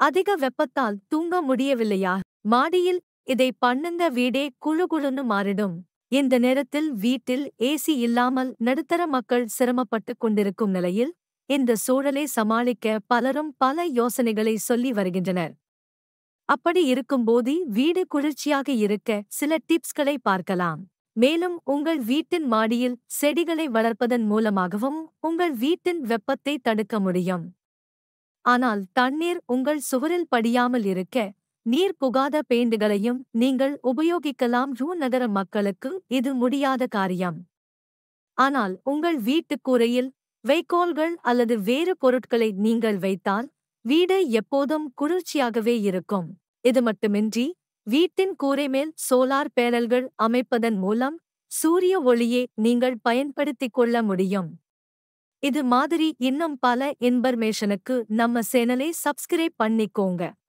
அதிக வெப்பத்தால் தூங்க முடியவில்லையா? மாடியில் இதை பண்ணுங்க, வீடே குளுகுளுன்னு மாறிடும். இந்த நேரத்தில் வீட்டில் ஏசி இல்லாமல் நடுத்தர மக்கள் சிரமப்பட்டுக் கொண்டிருக்கும் நிலையில், இந்த சூழலை சமாளிக்க பலரும் பல யோசனைகளை சொல்லி வருகின்றனர். அப்படி இருக்கும்போது வீடு குளிர்ச்சியாக இருக்க சில டிப்ஸ்களை பார்க்கலாம். மேலும் உங்கள் வீட்டின் மாடியில் செடிகளை வளர்ப்பதன் மூலமாகவும் உங்கள் வீட்டின் வெப்பத்தை தடுக்க முடியும். ஆனால் தண்ணீர் உங்கள் சுவரில் படியாமல் இருக்க நீர் புகாத பெயிண்டுகளையும் நீங்கள் உபயோகிக்கலாம். நகர மக்களுக்கு இது முடியாத காரியம். ஆனால் உங்கள் வீட்டுக் கூரையில் வைக்கோல்கள் அல்லது வேறு பொருட்களை நீங்கள் வைத்தால் வீடு எப்போதும் குளிர்ச்சியாகவே இருக்கும். இது மட்டுமின்றி வீட்டின் கூரை மேல் சோலார் பேனல்கள் அமைப்பதன் மூலம் சூரிய ஒளியை நீங்கள் பயன்படுத்திக் கொள்ள முடியும். இது மாதிரி இன்னும் பல இன்ஃபர்மேஷனுக்கு நம்ம சேனலை சப்ஸ்கிரைப் பண்ணிக்கோங்க.